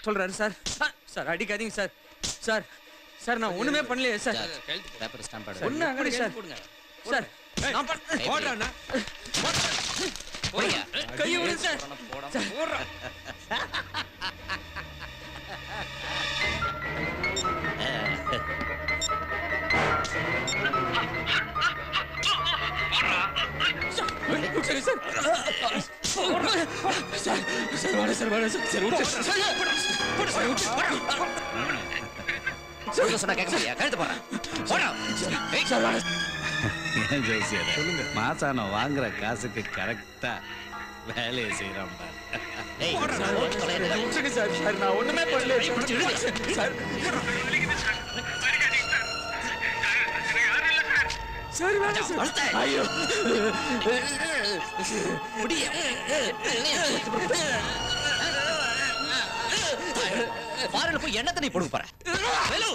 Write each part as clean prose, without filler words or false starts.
சொல்றாரு sir. Sir அடிக்காதீங்க sir. Sir sir நான் ஒண்ணுமே பண்ணலையே சார். பேப்பர் ஸ்டாம்ப் ஆடு. ஒண்ணு அங்கடி சார். சார் நான் போடுறேன்னா போடுங்க. கையை விடுங்க சார். போடுறேன். சரி சார். சார் சார் வாடா சார் வாடா சார். சரி விட்டு. சொல்லுங்க சொன்னா கேட்க மாட்டியா? கழுத்து போடுறேன். போடா. சார் வாடா. ஏன் ஜோசியர் சொல்லுங்க. மாசானம் வாங்குற காசுக்கு கரெக்டா வேலையை செய்யறான் பாரு. ஏய் விட்டுருங்க சார். சார் நான் ஒண்ணுமே பண்ணலையே சார். சார் வேணாம் சார். ஐயோ பாருல போய் எண்ணெய் தண்ணி போடுங்க பாரு. ஹலோ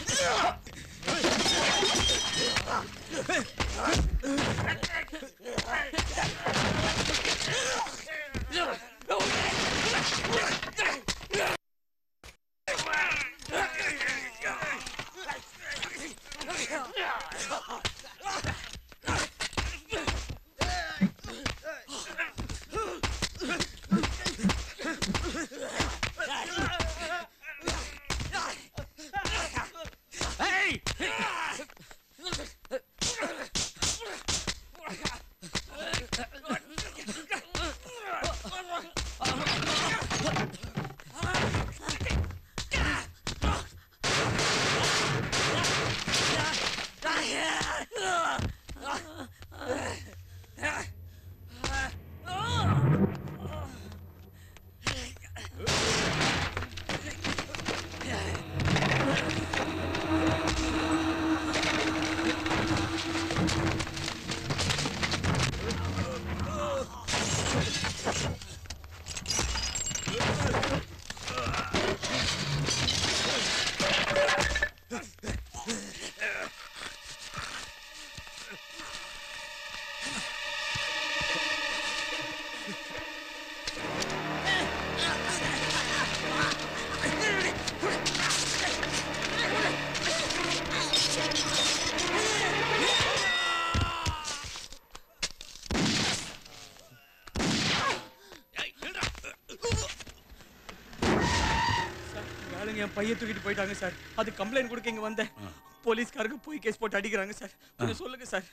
பைய தூக்கிட்டு போயிட்டாங்க சார். அது கம்ப்ளைண்ட் கொடுக்க இங்க வந்தேன். போலீஸ்காரங்க போய் கேஸ் போட்டு அடிக்கிறாங்க சார். கொஞ்சம் சொல்லுங்க சார்.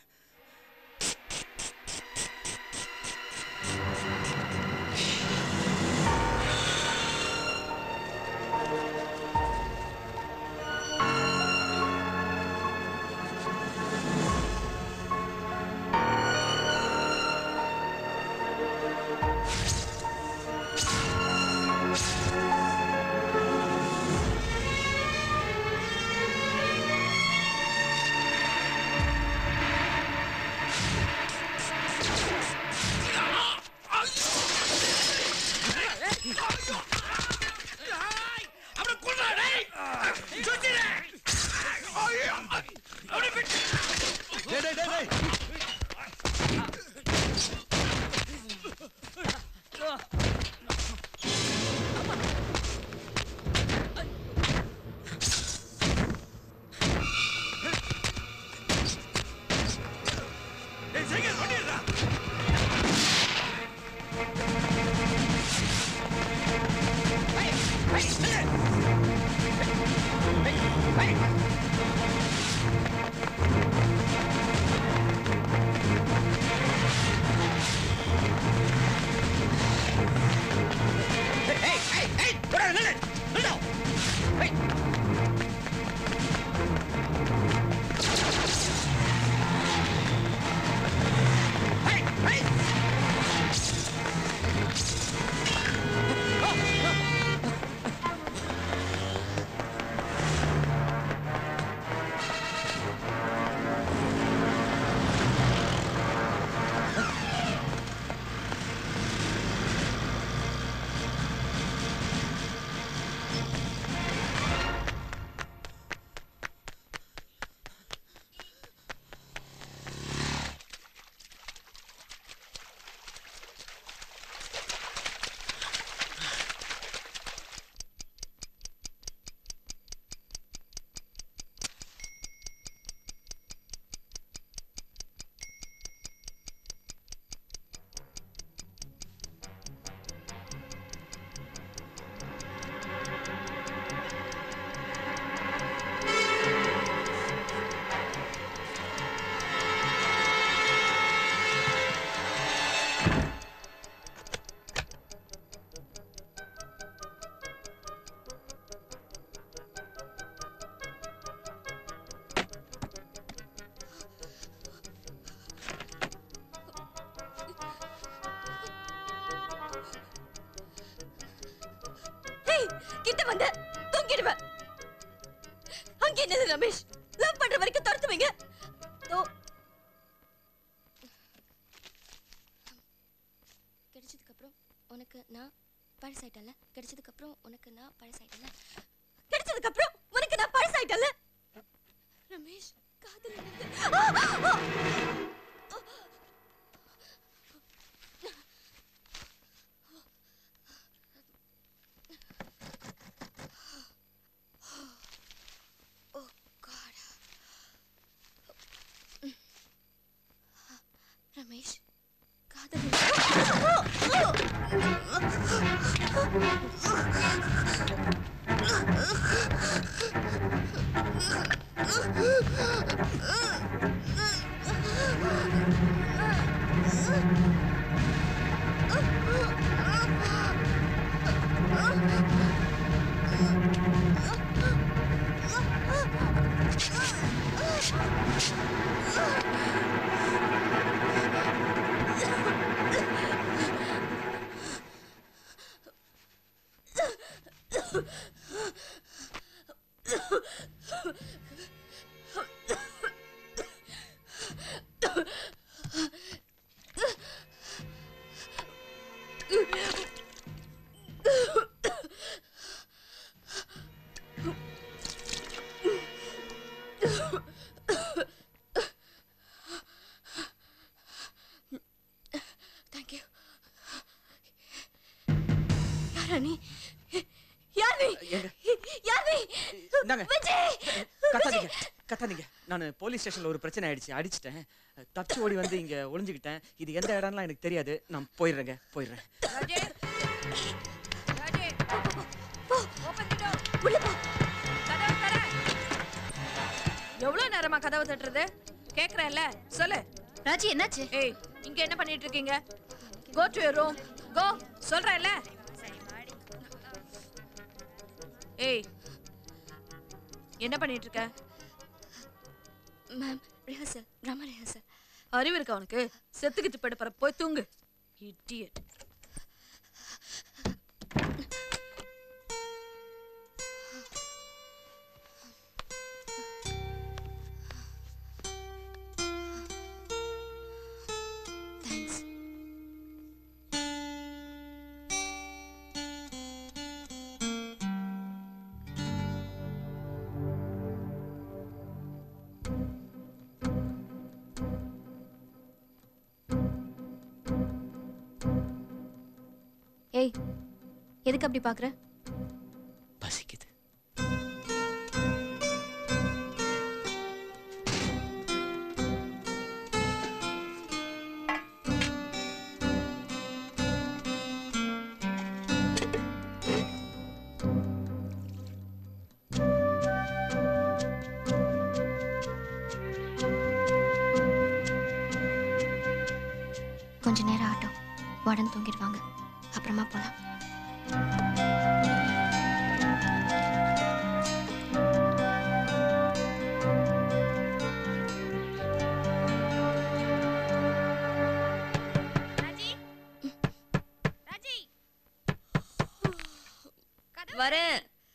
ஏய் கிட்ட வந்த தூங்கிடுவேன். அங்க என்னது ரமேஷ்? லவ் பண்ற வரைக்கும் துரத்துவீங்க. கிடைச்சதுக்கு அப்புறம் உனக்கு நான் பழசாயிட்டல. கிடைச்சதுக்கு அப்புறம் உனக்கு நான் பழசாயிட்டல. கிடைச்சதுக்கு அப்புறம் உனக்கு நான் பழசாயிட்டல. ரமேஷ் காதல் ரமேஷ் காதல் கத்தாதீங்க. நான் போலீஸ் ஸ்டேஷன்ல ஒரு பிரச்சனை ஆயிடுச்சு, அடிச்சிட்டேன். தப்பிச்சு ஓடி வந்து இங்க ஒளிஞ்சுக்கிட்டேன். இது எந்த இடம்லாம் எனக்கு தெரியாது. நான் போயிடுறேன். எவ்வளவு நேரமா கதவு தட்டுறது? கேக்குறேன்ல, சொல்லு. ராஜி என்னாச்சு? ஏய், இங்க என்ன பண்ணிட்டு இருக்கீங்க? Go to your room. Go. சொல்றேன்ல. ஏய், என்ன பண்ணிட்டு இருக்க? Ma'am, rehearsal, drama rehearsal. அறிவு இருக்கா உனக்கு? செத்துக்கிட்டு படுப்பற, போய் தூங்கு. இடியட். ஏய், எதுக்கு அப்படி பாக்குற? பசிக்குது. கொஞ்ச நேரம் ஆட்டம், உடனே தூங்கிடுவாங்க. அப்புறமா போலாம். வரேன்.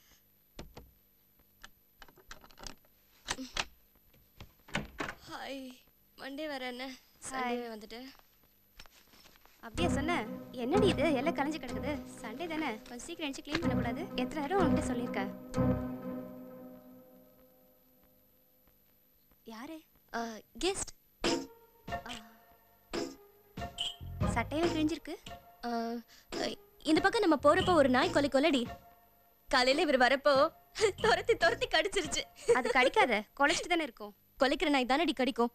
ஹாய், மண்டே வரேன். சண்டே வந்துட்டு. அப்படியே சொன்ன. என்னடி இது எல்லாம் கலைஞ்சு கிடக்குது? சண்டே தானே, கொஞ்சம் சீக்கிரம் எழுந்து க்ளீன் பண்ணக்கூடாது? எத்தனை நேரம் உங்ககிட்ட சொல்லியிருக்கேன். யாரு? கெஸ்ட். சட்டையில கிழிஞ்சிருக்கு. இந்த பக்கம் நம்ம போறப்போ ஒரு நாய் கொலைடி. காலையில இவர் வரப்போ துரத்தி கடிச்சிருச்சு. அது கடிக்காத, கொலைச்சிட்டு தானே இருக்கும். கொலைக்கிற நாய் தானடி கடிக்கும்.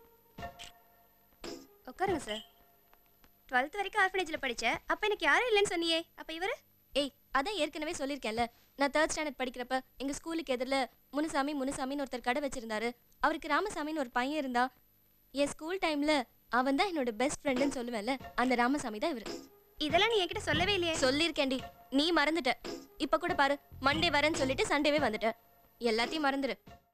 உட்காருங்க சார். 12th வரைக்கும் ஆர்ஃபனேஜ்ல படிச்சேன். அப்ப எனக்கு யாரும் இல்லைன்னு சொன்னியே, அப்ப இவரு? ஏய், அதான் ஏற்கனவே சொல்லியிருக்கேன்ல. நான் 3rd ஸ்டாண்டர்ட் படிக்கிறப்ப எங்க ஸ்கூலுக்கு எதிரில் முனுசாமின்னு ஒருத்தர் கடை வச்சிருந்தாரு. அவருக்கு ராமசாமின்னு ஒரு பையன் இருந்தா. என் ஸ்கூல் டைம்ல அவன் தான் என்னோட பெஸ்ட் ஃப்ரெண்டுன்னு சொல்லுவேன்ல, அந்த ராமசாமி தான் இவரு. இதெல்லாம் நீ என்கிட்ட சொல்லவே இல்லையே. சொல்லியிருக்கேன்டி, நீ மறந்துட்ட. இப்ப கூட பாரு, மண்டே வரேன்னு சொல்லிட்டு சண்டேவே வந்துட்ட. எல்லாத்தையும் மறந்துடு.